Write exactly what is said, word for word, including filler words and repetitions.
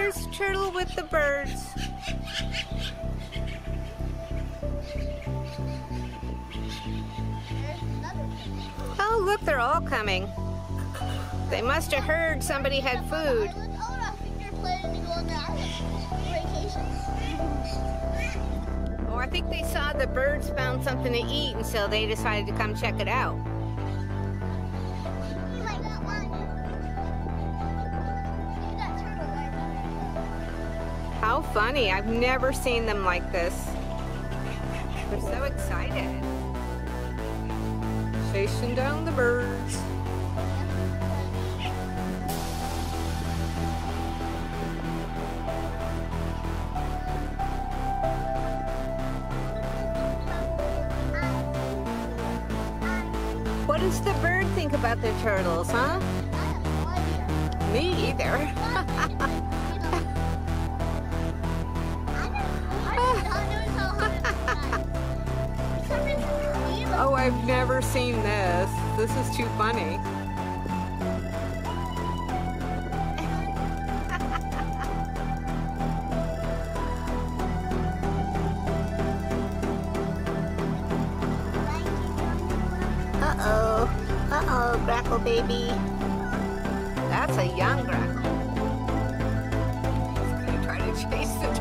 there's a turtle with the birds. Oh, look, they're all coming. They must have heard somebody had food. Oh, I think they saw the birds found something to eat, and so they decided to come check it out. How funny. I've never seen them like this. They're so excited. Chasing down the birds. What does the bird think about the turtles, huh? Me either. Oh, I've never seen this. This is too funny. Uh-oh. Uh-oh, Grackle baby. That's a young Grackle. He's gonna try to chase the